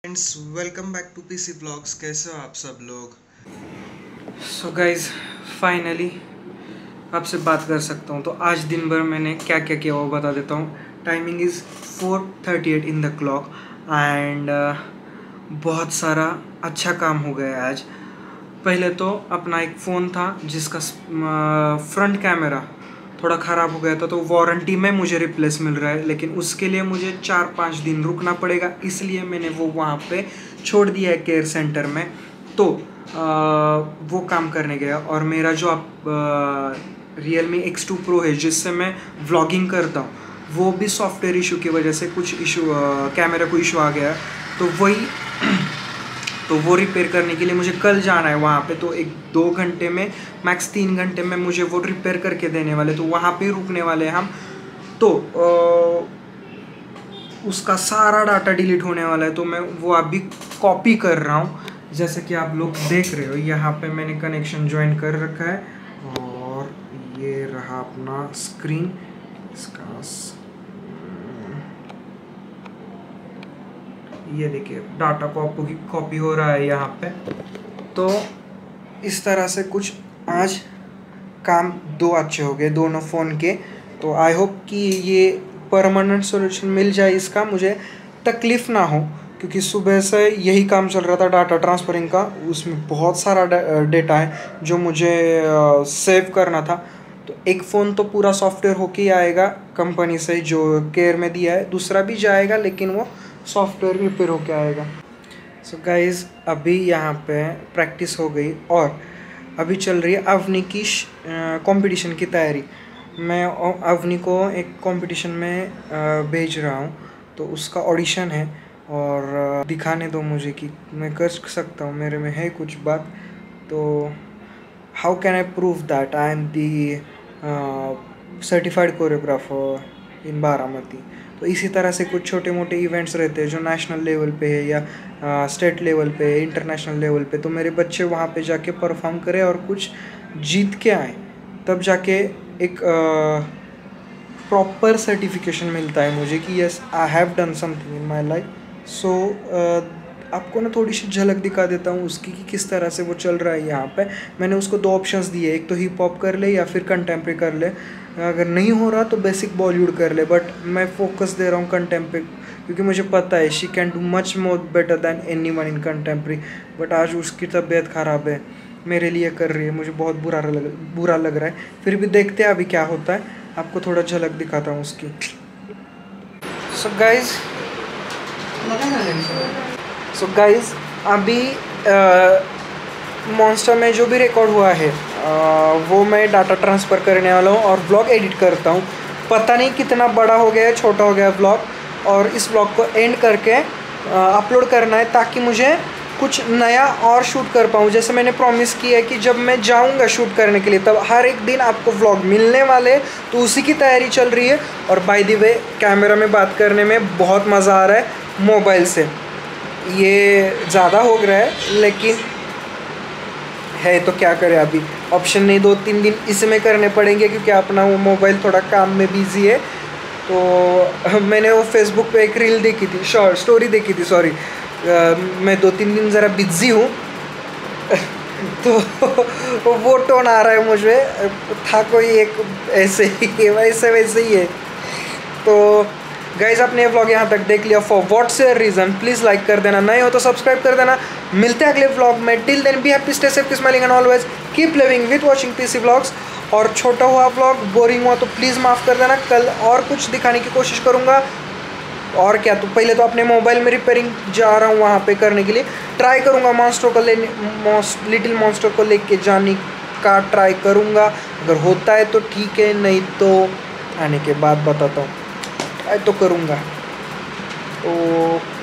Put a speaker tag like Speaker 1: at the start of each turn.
Speaker 1: Friends, welcome back to PC blogs. कैसे हो आप सब लोग?
Speaker 2: सो गाइज फाइनली आपसे बात कर सकता हूँ। तो आज दिन भर मैंने क्या क्या किया वो बता देता हूँ। Timing is 4:38 in the clock and बहुत सारा अच्छा काम हो गया आज। पहले तो अपना एक फ़ोन था जिसका फ्रंट कैमरा थोड़ा ख़राब हो गया था, तो वारंटी में मुझे रिप्लेस मिल रहा है, लेकिन उसके लिए मुझे 4-5 दिन रुकना पड़ेगा, इसलिए मैंने वो वहाँ पे छोड़ दिया है केयर सेंटर में। तो वो काम करने गया। और मेरा जो आप Realme X2 Pro है जिससे मैं व्लॉगिंग करता हूँ, वो भी सॉफ्टवेयर इशू की वजह से कुछ इशू, कैमरा को इशू आ गया। तो वही तो वो रिपेयर करने के लिए मुझे कल जाना है वहाँ पे। तो 1-2 घंटे में, मैक्स 3 घंटे में मुझे वो रिपेयर करके देने वाले, तो वहाँ पे रुकने वाले हैं हम। तो उसका सारा डाटा डिलीट होने वाला है, तो मैं वो अभी कॉपी कर रहा हूँ। जैसे कि आप लोग देख रहे हो, यहाँ पे मैंने कनेक्शन ज्वाइन कर रखा है और ये रहा अपना स्क्रीन। इसका ये देखिए डाटा कॉपी हो रहा है यहाँ पे। तो इस तरह से कुछ आज काम दो अच्छे हो गए दोनों फ़ोन के। तो आई होप कि ये परमानेंट सॉल्यूशन मिल जाए, इसका मुझे तकलीफ़ ना हो, क्योंकि सुबह से यही काम चल रहा था डाटा ट्रांसफरिंग का। उसमें बहुत सारा डेटा है जो मुझे सेव करना था। तो एक फ़ोन तो पूरा सॉफ्टवेयर होके ही आएगा कंपनी से जो केयर में दिया है, दूसरा भी जाएगा लेकिन वो सॉफ्टवेयर रिपेयर होके आएगा। सो गाइज़ अभी यहाँ पे प्रैक्टिस हो गई और अभी चल रही है अवनी की कंपटीशन की तैयारी। मैं अवनी को एक कंपटीशन में भेज रहा हूँ, तो उसका ऑडिशन है। और दिखाने दो मुझे कि मैं कर सकता हूँ, मेरे में है कुछ बात। तो how can I prove that I am the certified choreographer in Baramati. तो इसी तरह से कुछ छोटे मोटे इवेंट्स रहते हैं जो नेशनल लेवल पे है या स्टेट लेवल पे है, इंटरनेशनल लेवल पे। तो मेरे बच्चे वहाँ पे जाके परफॉर्म करें और कुछ जीत के आए, तब जाके एक प्रॉपर सर्टिफिकेशन मिलता है मुझे कि yes I have done something in my life. So आपको ना थोड़ी सी झलक दिखा देता हूँ उसकी कि किस तरह से वो चल रहा है यहाँ पे। मैंने उसको 2 ऑप्शंस दिए, एक तो हिप हॉप कर ले या फिर कंटेम्प्रेरी कर ले। अगर नहीं हो रहा तो बेसिक बॉलीवुड कर ले, बट मैं फोकस दे रहा हूँ कंटेम्प्रेरी, क्योंकि मुझे पता है she can do much more better than anyone in contemporary. But आज उसकी तबीयत ख़राब है, मेरे लिए कर रही है, मुझे बहुत बुरा लग रहा है। फिर भी देखते हैं अभी क्या होता है, आपको थोड़ा झलक दिखाता हूँ उसकी। सो गाइज अभी मॉन्स्टर में जो भी रिकॉर्ड हुआ है वो मैं डाटा ट्रांसफ़र करने वाला हूँ और ब्लॉग एडिट करता हूँ। पता नहीं कितना बड़ा हो गया है, छोटा हो गया ब्लॉग, और इस ब्लॉग को एंड करके अपलोड करना है ताकि मुझे कुछ नया और शूट कर पाऊँ। जैसे मैंने प्रॉमिस किया है कि जब मैं जाऊँगा शूट करने के लिए तब हर एक दिन आपको व्लॉग मिलने वाले, तो उसी की तैयारी चल रही है। और बाय द वे कैमरा में बात करने में बहुत मज़ा आ रहा है मोबाइल से, ये ज़्यादा हो रहा है लेकिन है तो क्या करें, अभी ऑप्शन नहीं, 2-3 दिन इसमें करने पड़ेंगे क्योंकि अपना वो मोबाइल थोड़ा काम में बिजी है। तो मैंने वो फेसबुक पे एक रील देखी थी, शॉर्ट स्टोरी देखी थी, सॉरी, मैं 2-3 दिन ज़रा बिजी हूँ तो वो टोन आ रहा है मुझे, था कोई एक ऐसे ही वैसे ही है। तो गाइज आपने ये व्लॉग यहाँ तक देख लिया, for what's your reason please like कर देना, नए हो तो सब्सक्राइब कर देना। मिलते हैं अगले व्लॉग में, till then be happy, stay safe, smiling and always keep living with watching PC vlogs. और छोटा हुआ व्लॉग बोरिंग हुआ तो प्लीज़ माफ़ कर देना, कल और कुछ दिखाने की कोशिश करूँगा। और क्या, तो पहले तो अपने मोबाइल में रिपेयरिंग जा रहा हूँ वहाँ पे करने के लिए, ट्राई करूँगा मॉन्स्टर को लिटिल मॉन्स्टर को लेके जाने का ट्राई करूँगा। अगर होता है तो ठीक है, नहीं तो आने के बाद बताता हूँ, ट्राई तो करूँगा। तो